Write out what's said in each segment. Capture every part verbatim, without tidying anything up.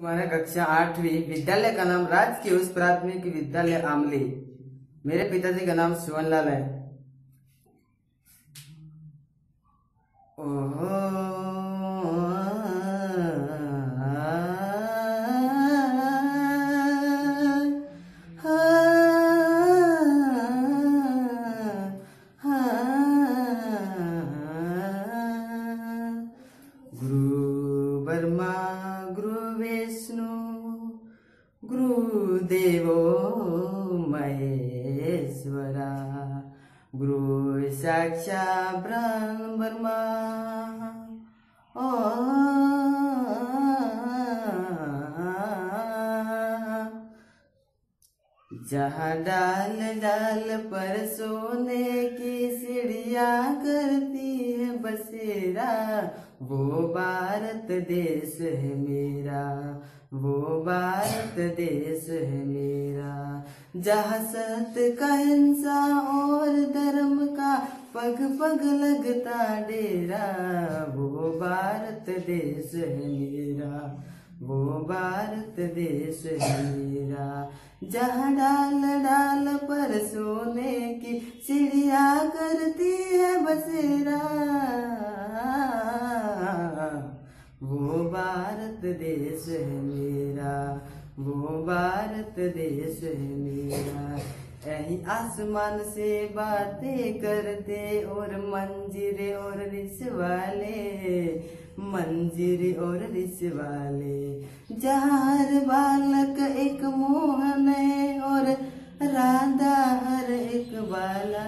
हमारा कक्षा आठवीं। विद्यालय का नाम राजकीय उच्च प्राथमिक विद्यालय आमली। मेरे पिताजी का नाम सुवनलाल है। गुरु ब्रह्मा गुरु विष्णु गुरुदेवो महेश्वरा, गुरु साक्षात् ब्रह्मा। ओ जहाँ डाल डाल पर सोने की चिड़िया करती है बसेरा, वो भारत देश है मेरा, वो भारत देश है मेरा। जहाँ सत्य का हिंसा और धर्म का पग पग लगता डेरा, वो भारत देश है मेरा, वो भारत देश है मेरा। जहाँ डाल डाल पर सोने की चिड़िया करती है बसेरा, वो भारत देश है मेरा, वो भारत देश है मेरा। यही आसमान से बातें करते और मंजीरे और रिस वाले, मंजीरे और रिस वाले। जहाँ हर बालक एक मोहन है और राधा हर एक बाला,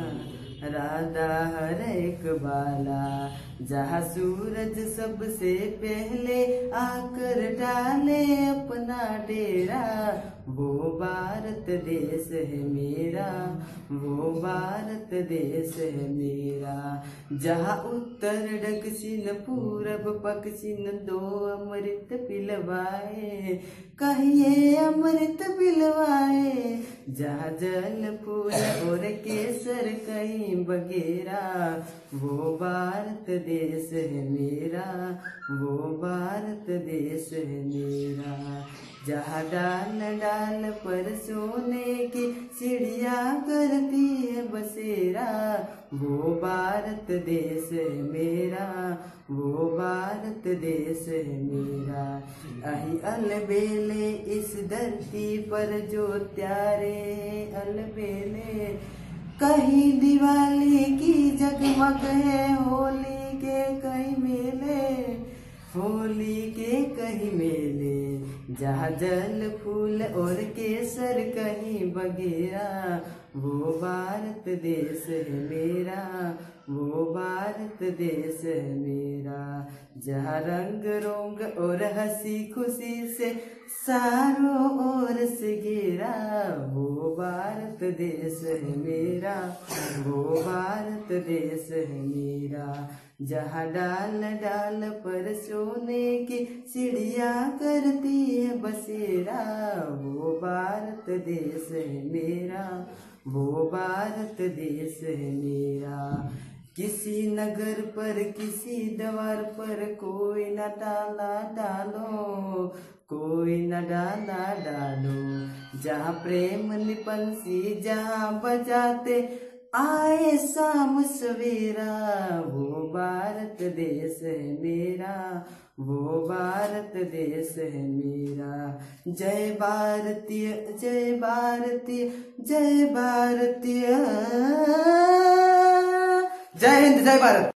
राधा हर एक बाला। जहाँ सूरज सबसे पहले आकर डाले अपना डेरा, वो भारत देश है मेरा, वो भारत देश है मेरा। जहाँ उत्तर दक्षिण पूरब पश्चिम दो अमृत पिलवाए, कहिए अमृत पिलवाए। जहाँ जल फूल और केसर कहीं बगेरा, वो भारत देश है मेरा, वो भारत देश है मेरा। जहाँ डाल डाल पर सोने की चिड़िया करती है बसेरा, वो भारत देश है मेरा, वो भारत देश है मेरा। अहि अलबेले इस धरती पर जो त्यारे अलबेले, कहीं दिवाली की जगमग है होली के कहीं मेले, होली के कहीं मेले। जहाँ जल फूल और केसर कहीं बगेरा, वो भारत देश है मेरा, वो भारत देश है मेरा। जहाँ रंग रोंग और हंसी खुशी से चारों ओर से घेरा, वो भारत देश है मेरा, वो भारत देश है मेरा। जहाँ डाल डाल पर सोने की चिड़िया करती है बसेरा, वो भारत देश है मेरा, वो भारत देश है मेरा। किसी नगर पर किसी द्वार पर कोई न डाला डालो, कोई न डाला डालो। जहाँ प्रेम निपंसी जहाँ बजाते आए शाम सवेरा, वो भारत देश है मेरा, वो भारत देश है मेरा। जय भारतीय जय भारतीय जय भारतीय, जय हिंद जय भारत।